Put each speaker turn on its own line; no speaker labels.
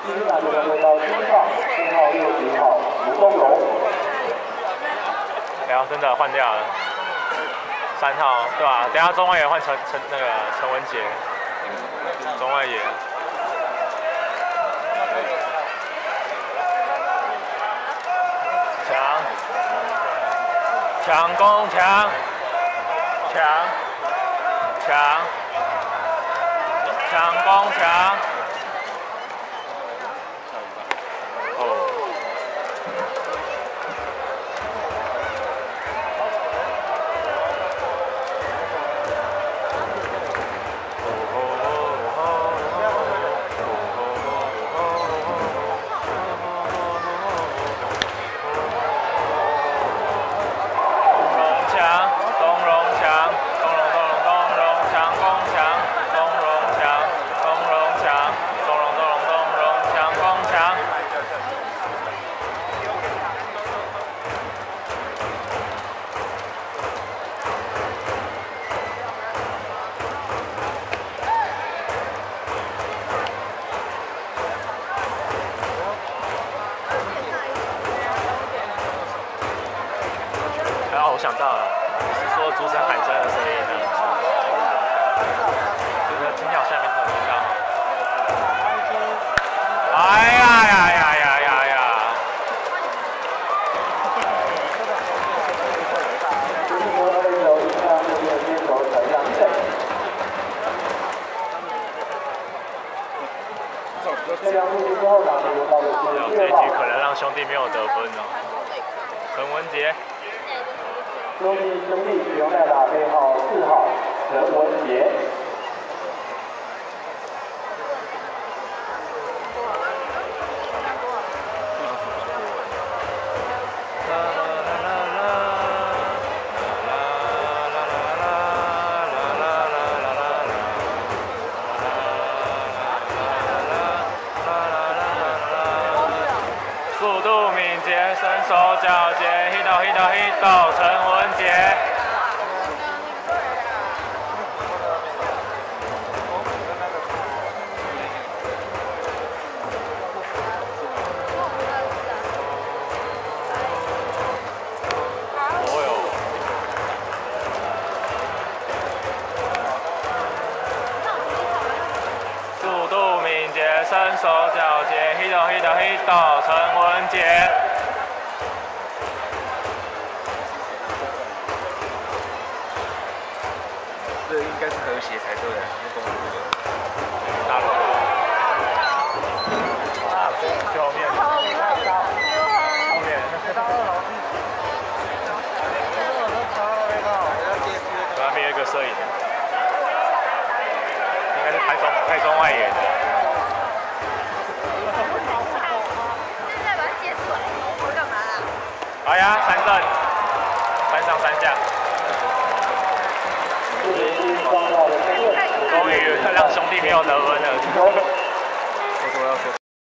第一栏的来到7号，7号60号吴东荣。
哎呀，真的换掉了3号，对吧？等下中外野换陈文杰，中外野。强攻强攻强。 我想到了，是说竹绳喊声的声音呢，就是听到下面有听到。哎呀呀呀呀呀呀！这一局可能让兄弟没有得分哦。陈文杰。
兄弟使用代打编号4号陈文杰。速度敏捷，身手矫捷 ，hit 到陈文杰。速度敏捷，身手矫捷 ，hit 到陈文杰。
这应该是和谐才对的，是公路的。
大陆。啊，最后面。后面。那边有一个摄影，应该是拍中外野的。
现在把它接出来，我干嘛啦？
好呀，3振，3上3下。 终于让兄弟没有得分了。